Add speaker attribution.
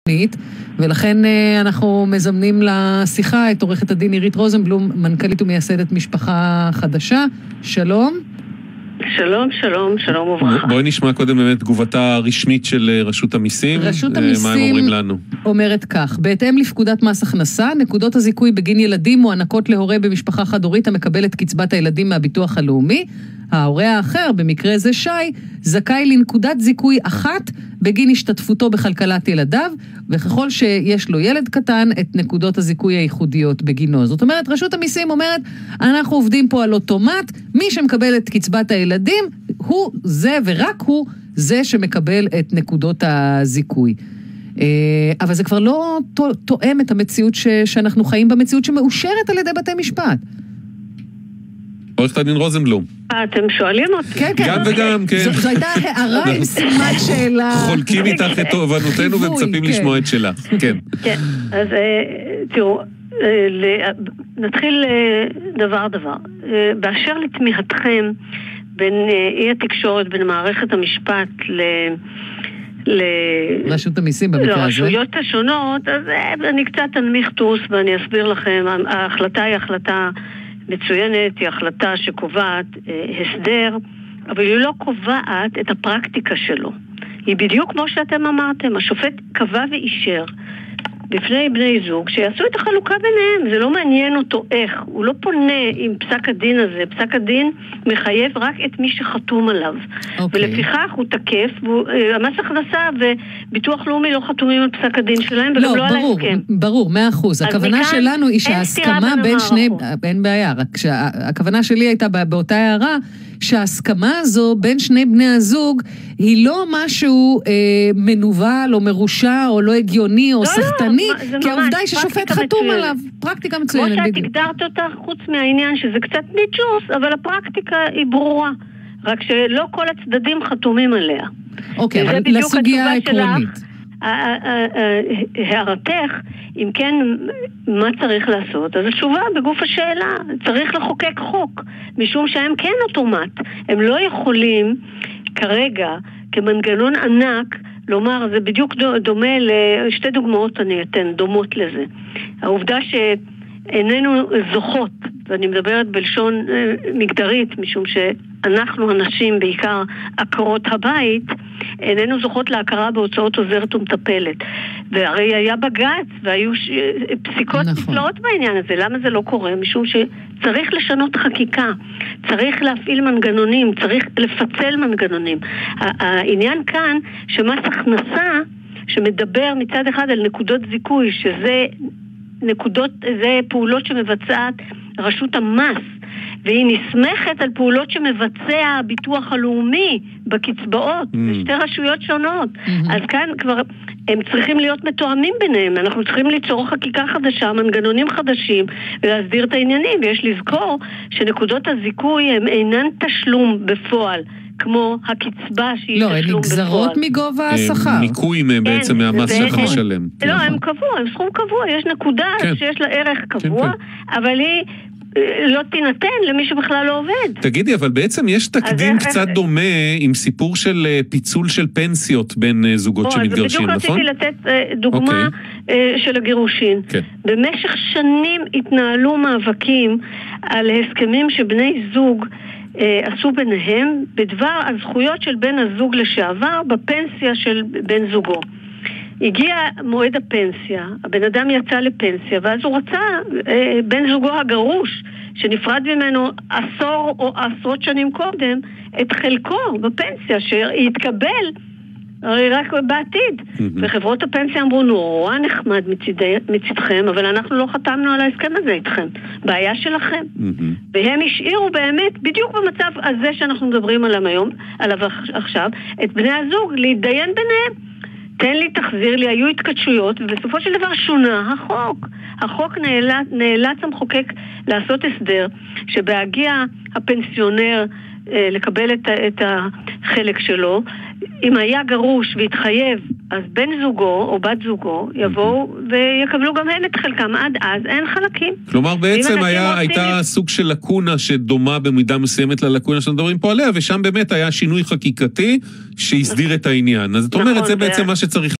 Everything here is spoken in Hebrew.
Speaker 1: ולכן אנחנו מזמנים לשיחה את עורכת הדין עירית רוזנבלום, מנכ"לית ומייסדת משפחה חדשה. שלום.
Speaker 2: שלום, שלום, שלום וברכה.
Speaker 3: בואי נשמע קודם באמת תגובתה הרשמית של רשות המיסים.
Speaker 1: רשות
Speaker 3: מה הם
Speaker 1: המיסים
Speaker 3: אומרים לנו?
Speaker 1: אומרת כך: בהתאם לפקודת מס הכנסה, נקודות הזיכוי בגין ילדים מוענקות להורה במשפחה חד-הורית המקבלת קצבת הילדים מהביטוח הלאומי. ההורה האחר, במקרה זה שי, זכאי לנקודת זיכוי אחת בגין השתתפותו בכלכלת ילדיו, וככל שיש לו ילד קטן, את נקודות הזיכוי הייחודיות בגינו. זאת אומרת, רשות המיסים אומרת, אנחנו עובדים פה על אוטומט, מי שמקבל את קצבת הילדים, הוא זה ורק הוא זה שמקבל את נקודות הזיכוי. אבל זה כבר לא תואם את המציאות שאנחנו חיים במציאות שמאושרת על ידי בתי משפט.
Speaker 3: עורכת הדין רוזנבלום.
Speaker 2: אתם שואלים אותי?
Speaker 1: כן, כן.
Speaker 3: גם וגם, כן.
Speaker 1: זו הייתה הערה עם סימן שאלה.
Speaker 3: חולקים איתך את תובנותינו ומצפים לשמוע את שלה. כן.
Speaker 2: כן, אז תראו, נתחיל דבר. באשר לתמיהתכם בין אי התקשורת, בין מערכת המשפט
Speaker 1: רשות המיסים במקרה הזה.
Speaker 2: לרשויות השונות, אז אני קצת אנמיך טוס ואני אסביר לכם. ההחלטה היא החלטה מצוינת, היא החלטה שקובעת הסדר, אבל היא לא קובעת את הפרקטיקה שלו. היא בדיוק כמו שאתם אמרתם, השופט קבע ואישר בפני בני זוג שיעשו את החלוקה ביניהם, זה לא מעניין אותו איך, הוא לא פונה עם פסק הדין הזה, פסק הדין מחייב רק את מי שחתום עליו, ולפיכך הוא תקף, המס הכנסה וביטוח לאומי לא חתומים על פסק הדין שלהם, וגם לא על ההסכם.
Speaker 1: ברור, 100%. הכוונה שלנו היא שההסכמה בין שני, אין בעיה, רק שהכוונה שלי הייתה באותה הערה, שההסכמה הזו בין שני בני הזוג היא לא משהו מנוול או מרושע או לא הגיוני או סחטני, כי העובדה היא ששופט חתום עליו. פרקטיקה מצוינת.
Speaker 2: כמו שאת הגדרת אותה, חוץ מהעניין שזה קצת ניג'וס, אבל הפרקטיקה היא ברורה. רק שלא כל הצדדים חתומים עליה.
Speaker 1: אוקיי, אבל לסוגיה העקרונית.
Speaker 2: הערתך, אם כן, מה צריך לעשות? אז התשובה בגוף השאלה, צריך לחוקק חוק, משום שהם כן אוטומט. הם לא יכולים כרגע, כמנגנון ענק, לומר, זה בדיוק דומה לשתי דוגמאות אני אתן, דומות לזה. העובדה שאיננו זוכות, ואני מדברת בלשון מגדרית, משום שאנחנו הנשים, בעיקר עקרות הבית, איננו זוכות להכרה בהוצאות עוזרת ומטפלת. והרי היה בג"ץ, והיו פסיקות נפלאות בעניין הזה. למה זה לא קורה? משום שצריך לשנות חקיקה, צריך להפעיל מנגנונים, צריך לפצל מנגנונים. העניין כאן שמס הכנסה, שמדבר מצד אחד על נקודות זיכוי, שזה זה פעולות שמבצעת רשות המס, והיא נסמכת על פעולות שמבצע הביטוח הלאומי בקצבאות, בשתי רשויות שונות. אז כאן כבר הם צריכים להיות מתואמים ביניהם. אנחנו צריכים ליצור חקיקה חדשה, מנגנונים חדשים, ולהסדיר את העניינים. ויש לזכור שנקודות הזיכוי הם אינן תשלום בפועל, כמו הקצבה שהיא תשלום בפועל.
Speaker 1: לא, הן נגזרות מגובה השכר.
Speaker 3: ניכוי בעצם מהמס שאתה משלם.
Speaker 2: לא, הם קבוע, הם סכום קבוע. יש נקודה שיש לה ערך קבוע, אבל היא לא תינתן למי שבכלל לא עובד.
Speaker 3: תגידי, אבל בעצם יש תקדים קצת דומה עם סיפור של פיצול של פנסיות בין זוגות שמתגרשים, נכון?
Speaker 2: בדיוק רציתי לתת דוגמה של הגירושין. במשך שנים התנהלו מאבקים על הסכמים שבני זוג עשו ביניהם בדבר הזכויות של בן הזוג לשעבר בפנסיה של בן זוגו. הגיע מועד הפנסיה, הבן אדם יצא לפנסיה, ואז הוא רצה, בן זוגו הגרוש, שנפרד ממנו עשור או עשרות שנים קודם, את חלקו בפנסיה, שיתקבל הרי רק בעתיד. וחברות הפנסיה אמרו, נורא נחמד מצדכם, אבל אנחנו לא חתמנו על ההסכם הזה איתכם. בעיה שלכם. והם השאירו באמת, בדיוק במצב הזה שאנחנו מדברים עליו עכשיו, את בני הזוג להתדיין ביניהם. תן לי, תחזיר לי, היו התקדשויות, ובסופו של דבר שונה החוק. החוק נאלץ המחוקק לעשות הסדר, שבהגיע הפנסיונר לקבל את החלק שלו, אם היה גרוש והתחייב, אז בן זוגו או בת זוגו יבואו ויקבלו גם הם את חלקם. עד אז אין חלקים.
Speaker 3: כלומר בעצם הייתה סוג של לקונה שדומה במידה מסוימת ללקונה שמדברים פה עליה, ושם באמת היה שינוי חקיקתי שהסדיר את העניין. אז זאת אומרת, זה בעצם מה שצריך